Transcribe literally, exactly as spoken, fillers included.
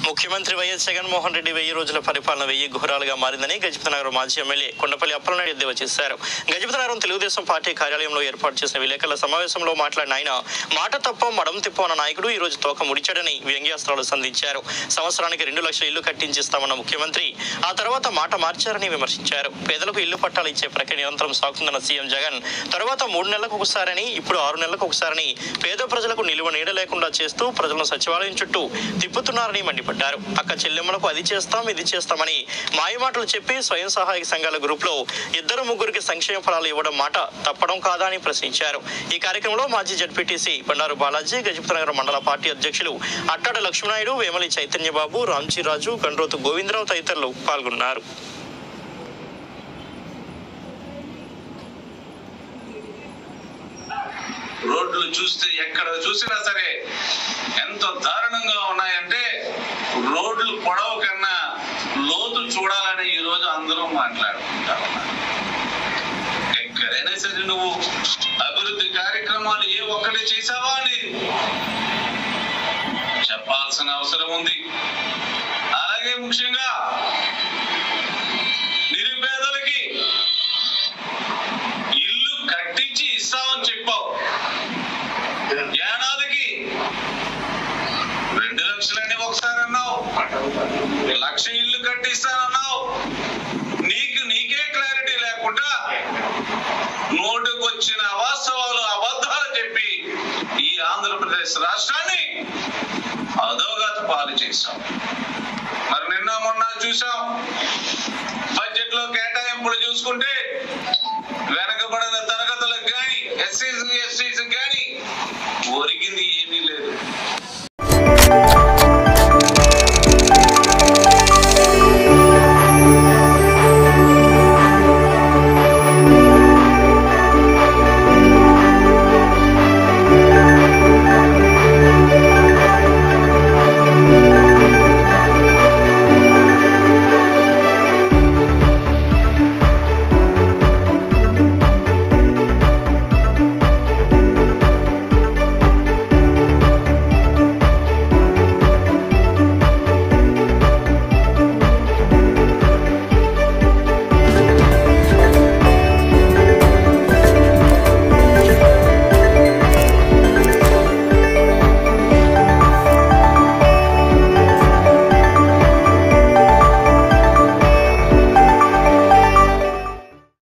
ముఖ్యమంత్రి వైఎస్ జగన్మోహన్ రెడ్డి వెయ్యి రోజుల పరిపాలన వెయ్యి ఘోరాలుగా మారిందని గజపతినగరం మాజీ ఎమ్మెల్యే కొండపల్లి అప్పలనాయుడు ఎద్దేవా చేశారు. గజపతినగరం తెలుగుదేశం పార్టీ కార్యాలయంలో ఏర్పాటు చేసిన విలేకరుల సమావేశంలో మాట్లాడిన ఆయన మాట తప్ప మడం తిప్ప అన్న నాయకుడు ఈ రోజు తోక ముడిచాడని వ్యంగ్యాస్త్రాలు సంధించారు. సంవత్సరానికి రెండు లక్షల ఇల్లు కట్టించిస్తామన్న ముఖ్యమంత్రి ఆ తర్వాత మాట మార్చారని విమర్శించారు. పేదలకు ఇల్లు పట్టాలు ఇచ్చే ప్రక్రియ నిరంతరం సాగుతుందన్న సీఎం జగన్ తర్వాత మూడు నెలలకు ఒకసారని ఇప్పుడు ఆరు నెలలకు ఒకసారని పేద ప్రజలకు నిలువ నీడ లేకుండా చేస్తూ ప్రజలను సచివాలయం చుట్టూ తిప్పుతున్నారని మండిపడ్డారు. అక్క చెల్లెమ్మలకు అది చేస్తాం ఇది చేస్తామని మాయమాటలు చెప్పి స్వయం సహాయక సంఘాల గ్రూప్ లో ఇద్దరు ముగ్గురికి సంక్షేమ ఫలాలు ఇవ్వడం మాట తప్పడం కాదా అని ప్రశ్నించారు. ఈ కార్యక్రమంలో మాజీ జడ్పీటీసీ బండారు బాలాజీ, గజపతినగరం మండల పార్టీ అధ్యక్షులు అట్టాడ లక్ష్మణాయుడు, వేమలి చైతన్యబాబు, రాంచీరాజు, గండ్రోతు గోవిందరావు తదితరులు పాల్గొన్నారు. రోడ్లు చూస్తే ఎక్కడ చూసినా సరే ఎంత దారుణంగా ఉన్నాయంటే రోడ్లు పొడవు కన్నా లోతు చూడాలని ఈ రోజు అందరూ మాట్లాడుకుంటా ఉన్నారు. ఎక్కడైనా సరే నువ్వు అభివృద్ధి కార్యక్రమాలు ఏ ఒక్కటి చేసావా అని చెప్పాల్సిన అవసరం ఉంది. అలాగే ముఖ్యంగా నిరుపేదలకి ఇల్లు కట్టించి ఇస్తామని చెప్పావు. ఏడాదికి రెండు లక్షలని ఒకసారి అన్నావు, లక్ష ఇల్లు కట్టిస్తానన్నావు. నీకు నీకే క్లారిటీ లేకుండా నోటుకు వచ్చిన అవాస్తవాలు అబద్ధాలు చెప్పి ఈ ఆంధ్రప్రదేశ్ రాష్ట్రాన్ని అధోగతి పాలు చేశాం. మరి నిన్న మొన్న చూసాం, బడ్జెట్ లో కేటాయింపులు చూసుకుంటే వెనకబడిన తరగతులకు కానీ ఎస్సీస్ ఎస్టీస్ కానీ ఒరిగింది ఏమీ లేదు.